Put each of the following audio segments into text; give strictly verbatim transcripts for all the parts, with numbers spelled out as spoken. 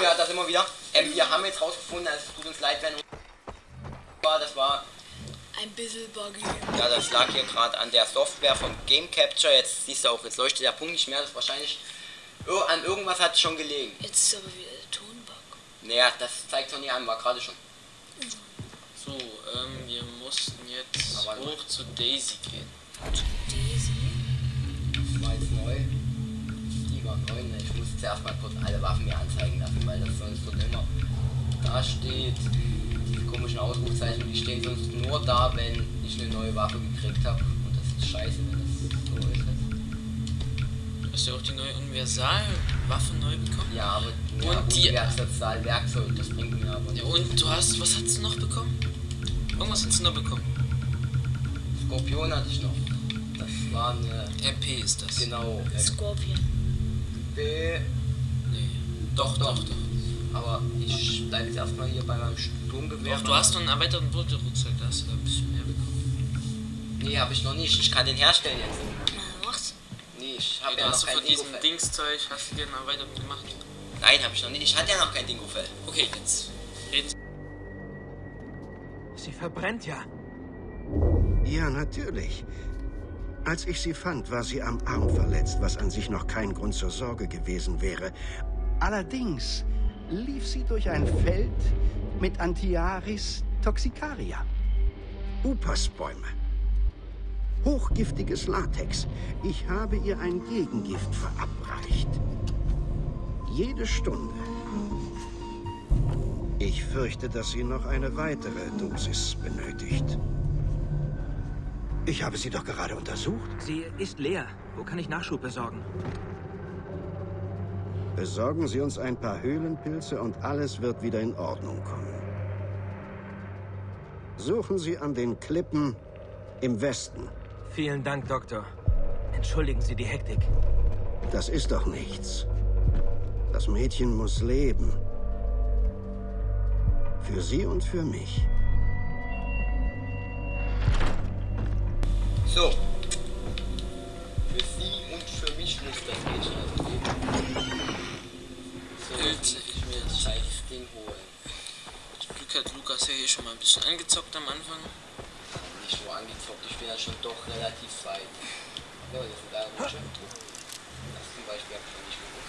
ja, das immer wieder. Ähm, wir haben jetzt rausgefunden, also es tut uns leid, wenn war, das war ein bisschen buggy. Ja, das lag hier gerade an der Software von Game Capture. Jetzt siehst du auch, jetzt leuchtet der Punkt nicht mehr. Das ist wahrscheinlich an irgendwas hat es schon gelegen. Jetzt ist aber wieder der Tonbug. Naja, das zeigt doch nie an, war gerade schon. So, ähm, wir mussten jetzt Aber hoch zu Daisy gehen. Zu Daisy? Das war jetzt neu. Die war neu. Ne? Ich muss jetzt erstmal kurz alle Waffen mir anzeigen lassen, weil das sonst so immer da steht. Die komischen Ausrufzeichen, die stehen sonst nur da, wenn ich eine neue Waffe gekriegt habe. Und das ist scheiße, wenn das so ist. Du hast ja auch die neue Universalwaffe neu bekommen. Ja, aber ja, und die Universalwerkzeug, das bringt mir aber nicht. Ja, und du hast, was hast du noch bekommen? Irgendwas hast du noch bekommen. Skorpion hatte ich noch. Das war eine... M P ist das. Genau. Scorpion. B. Nee. Doch, doch, doch. Aber ich bleibe jetzt erstmal hier bei meinem Sturmgewehr. Doch, du hast noch einen erweiterten Rucksack, da hast du ein bisschen mehr bekommen. Nee, habe ich noch nicht. Ich kann den herstellen jetzt. Na, mach's. Nee, ich habe Hey, ja hast noch du kein von diesem Dingofell. Dingszeug, hast du dir einen erweiterten gemacht? Nein, habe ich noch nicht. Ich hatte ja noch kein Dingofell. Okay, jetzt. Jetzt. Sie verbrennt ja. Ja, natürlich. Als ich sie fand, war sie am Arm verletzt, was an sich noch kein Grund zur Sorge gewesen wäre. Allerdings lief sie durch ein Feld mit Antiaris toxicaria. Upasbäume. Hochgiftiges Latex. Ich habe ihr ein Gegengift verabreicht. Jede Stunde. Ich fürchte, dass sie noch eine weitere Dosis benötigt. Ich habe sie doch gerade untersucht. Sie ist leer. Wo kann ich Nachschub besorgen? Besorgen Sie uns ein paar Höhlenpilze und alles wird wieder in Ordnung kommen. Suchen Sie an den Klippen im Westen. Vielen Dank, Doktor. Entschuldigen Sie die Hektik. Das ist doch nichts. Das Mädchen muss leben. Für Sie und für mich. So. Für sie und für mich muss das Mädchen also leben. So, Pilze, ich mir das Zeit das Ding holen. Glück hat Lukas ja hier schon mal ein bisschen angezockt am Anfang. Nicht so angezockt, ich bin ja schon doch relativ weit. Ja, das ist leider ein schön Druck. Das zum Beispiel habe ich noch nicht gewusst.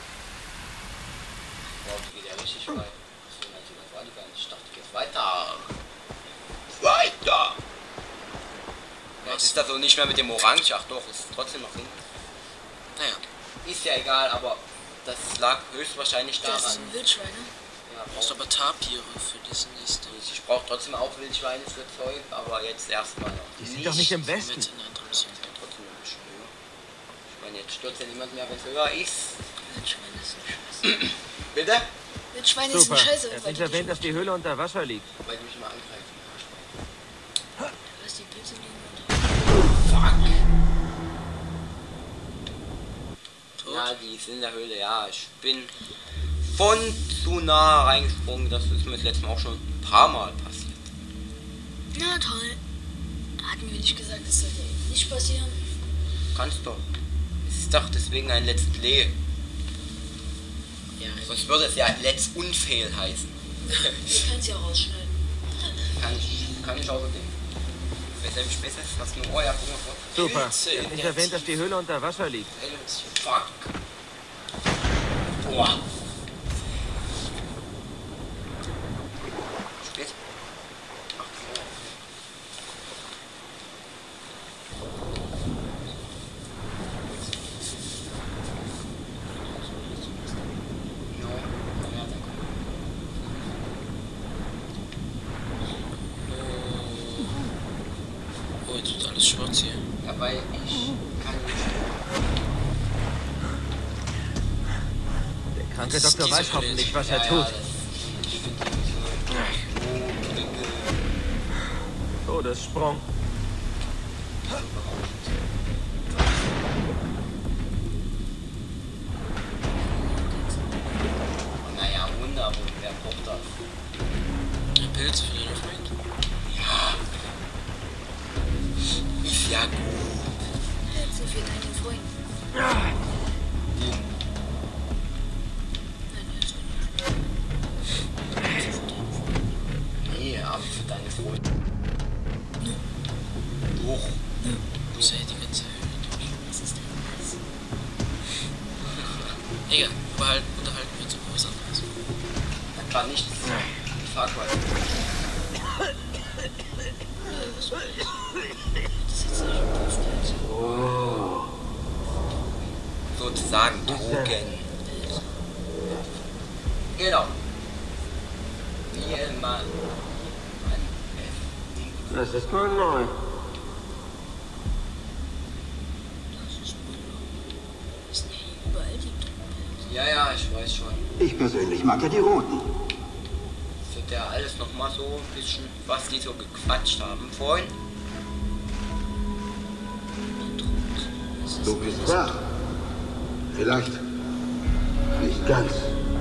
Wow, die geht ja richtig weit. Achso, natürlich, das war die gar nicht. Ich dachte, die geht weiter. Weiter! Ja, jetzt ist das so nicht mehr mit dem Orange. Ach doch, ist trotzdem noch hinten. Naja. Ist ja egal, aber das lag höchstwahrscheinlich daran. Das ist ein Wildschwein, ne? Ja, Du brauchst aber Tapire für das nächste. ich brauche trotzdem auch Wildschweine für Zeug, aber jetzt erstmal noch. Die sind doch nicht im Mit Westen. in der anderen Mission. Trotzdem ein bisschen höher. Ich meine, jetzt stürzt ja niemand mehr, wenn es höher ist. Wildschwein ist ein Scheiße. Bitte? Wildschwein ist ein Super. Scheiße. Er hat weil nicht die- erwähnt, dass die Höhle unter Wasser liegt. Weil die mich immer angreifen. Was die Pilze liegen Tot? Ja, die ist in der Höhle, ja. Ich bin von zu nah reingesprungen. Das ist mir das letzte Mal auch schon ein paar Mal passiert. unter. Na toll. Hatten wir nicht gesagt, das sollte nicht passieren. Kannst doch. Es ist doch deswegen ein Let's Play. Ja, Sonst würde es ja Let's Unfail heißen. Wir können sie auch rausschneiden. Kann ich, kann ich auch so denken. Besser im Späße, was nur. Oh ja, guck mal vor. Super. Pilze Er in hat nicht der erwähnt, dass die Höhle unter Wasser liegt. Fuck. Boah. Spät. Ach, so. No. Ja, danke. Oh, jetzt wird alles schwarz hier. Ja, weil ich kann nicht. Der kranke Das ist Doktor diese weiß hoffentlich, was Ja, er ja, tut. das, ich finde die so. Oh, Todessprung. naja, Wunder, aber wer braucht das? Pilze für deinen Freund. Ja. Ist ja gut. Pilze für deine Freunde. Ja. Nein, das ist nicht. Egal, überhalten, unterhalten wir uns über was anderes. Hat gerade nichts. Far Cry. Oh. Sozusagen Drogen. Genau. Wie man. Das ist mal neu. Das sind ja überall die Drogen. Ja, ja, ich weiß schon. Ich persönlich mag ja die roten. Das wird ja alles nochmal so ein bisschen, was die so gequatscht haben vorhin. Du bist wach. Vielleicht nicht ganz.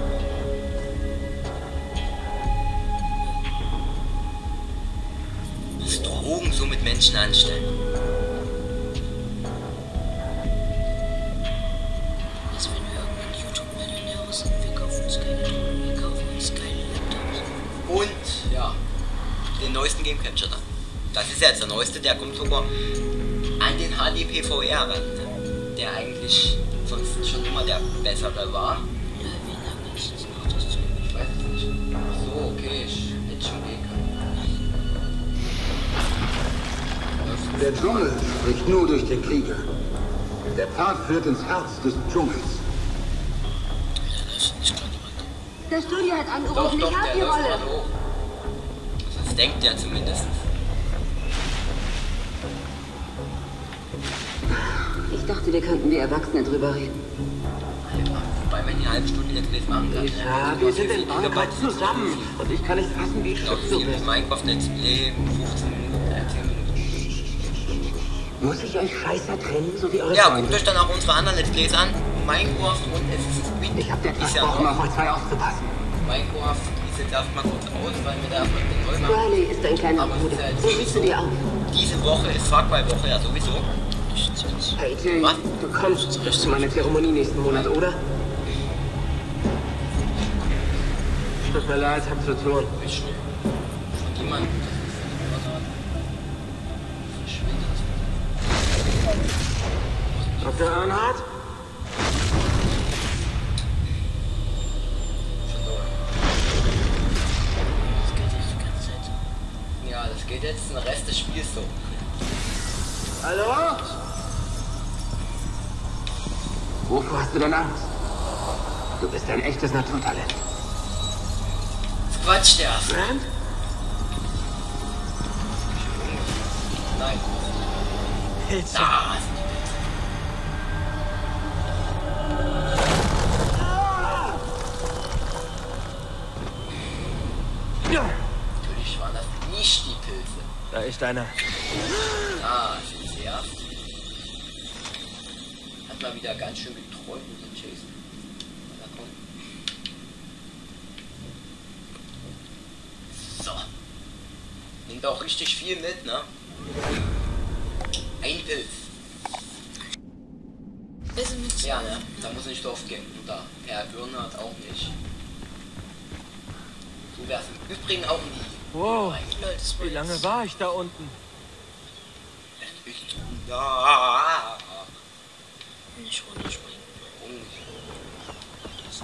Was Drogen so mit Menschen anstellen. Also wenn wir irgendwann YouTube-Millionäre sind, wir kaufen uns keine Drogen, wir kaufen uns keine Laptops. Und, ja, den neuesten Game Capture dann. Das ist jetzt der neueste, der kommt sogar an den H D P V R ran. Der eigentlich sonst schon immer der bessere war. Ja, wie lange ist das noch, das zu Ich weiß es nicht. Ach so, okay, ich hätte schon gehen können. Der Dschungel spricht nur durch den Krieger. Der Pfad führt ins Herz des Dschungels. Ja, das ist nicht klar gemacht. Das Studio hat Doch, angerufen, doch, ich hab der die läuft Rolle. gerade hoch. Das denkt er zumindest. Ich dachte, wir könnten wie Erwachsene drüber reden. Ja, wobei man eine halbe Stunde Let's Plays machen kann. Ja, wir sind in Bangkok zusammen und ich kann nicht fassen, wie Ich glaube, stolz du viel mit bist. Minecraft Let's Play, fünfzehn Minuten, äh, zehn Minuten. Muss ich euch Scheißer trennen, so wie eure Ja, Freunde? guckt euch dann auch unsere anderen Let's Plays an. Minecraft und Assassin's Creed. Ich hab dir ist ja versprochen, noch. auf euch zwei aufzupassen. Minecraft ist jetzt erstmal kurz aus, weil wir da erstmal den neu machen. Riley ist ein kleiner Aber Bruder. es ist So ja siehst du dir auf. Diese Woche ist Far Cry Woche, ja sowieso. Nichts jetzt. Hey Jay, Was? du kommst zu meiner Zeremonie nächsten Monat, oder? Tut mir leid, hab zu tun. Ist schnell. Von jemandem. Doktor Earnhardt? Das geht jetzt die ganze Zeit so. Ja, das geht jetzt den Rest des Spiels so. Hallo? Wovor hast du denn Angst? Du bist ein echtes Naturtalent. Das quatscht der. Brand? Nein. Pilze. Da. Natürlich waren das nicht die Pilze. Da ist einer. Ah, sind sie ja. Hat mal wieder ganz schön geträumt mit dem Jason. Na komm. So. Nimmt auch richtig viel mit, ne? Ein Pilz. Wir sind mit Ja, ne? Da muss nicht drauf gehen. Und da. Per Irrnert auch nicht. So wär's im Übrigen auch nie. Wow. Leute, das war Wie lange jetzt- war ich da unten? Ich da. Nicht runterspringen. Da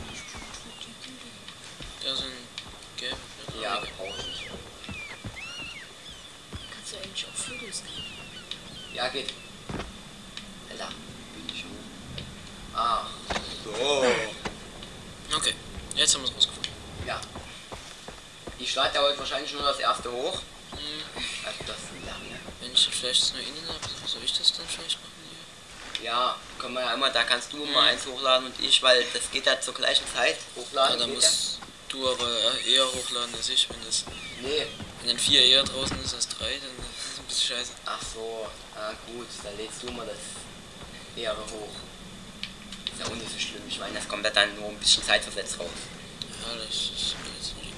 sind gelbe Blätter. Ja, brauche ich nicht. Kannst du eigentlich auch Vögel sehen? Ja, geht. Alter, bin ich hoch. Ach, so. Okay, jetzt haben wir es rausgefunden. Ja. Ich lade ja heute wahrscheinlich nur das erste hoch. Hm, Also das ist lange. wenn ich dann vielleicht das nur innen habe, soll ich das dann vielleicht machen hier? Ja, können wir ja immer, da kannst du mal eins hochladen und ich, weil das geht ja zur gleichen Zeit. Ja, Hochladen dann geht musst du aber eher hochladen als ich, wenn das. ja. Nee. Wenn dann vier eher draußen ist als drei, dann ist das ein bisschen scheiße. Ach so, ah gut, dann lädst du mal das eher hoch. Ist ja auch nicht so schlimm. Ich meine, das kommt ja dann nur ein bisschen zeitversetzt raus. Ja, das ist mir jetzt nicht egal.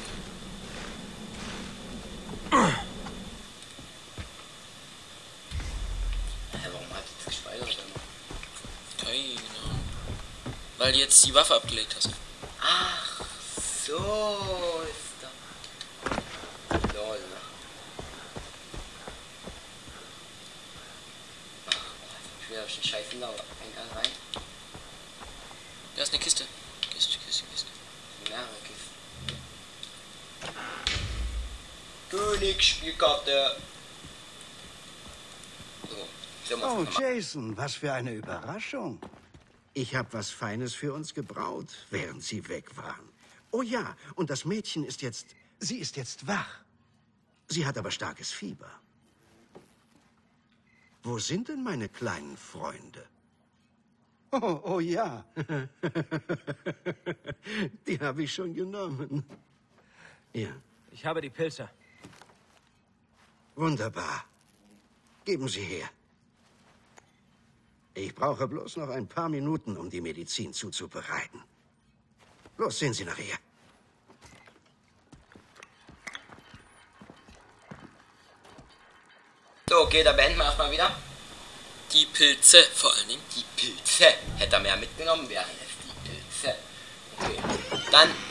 Hä, warum hat jetzt gespeichert immer? Keine Ahnung. Weil du jetzt die Waffe abgelegt hast. Ach, so ist das. Lol, ne? Ach, oh, jetzt hab ich wieder auf den scheiß Lauer rein. Da ist eine Kiste. Kiste, Kiste, Kiste. Mehrere Kisten. Königsspielkarte. So, so Oh, muss man Jason, was für eine Überraschung. Ich habe was Feines für uns gebraut, während Sie weg waren. Oh ja, und das Mädchen ist jetzt... Sie ist jetzt wach. Sie hat aber starkes Fieber. Wo sind denn meine kleinen Freunde? Oh, oh ja. Die habe ich schon genommen. Ja. Ich habe die Pilze. Wunderbar. Geben Sie her. Ich brauche bloß noch ein paar Minuten, um die Medizin zuzubereiten. Los, sehen Sie nachher. So, okay, da beenden wir erstmal wieder. Die Pilze vor allen Dingen. Die Pilze. Hätte er mehr mitgenommen, wären es die Pilze. Okay. Dann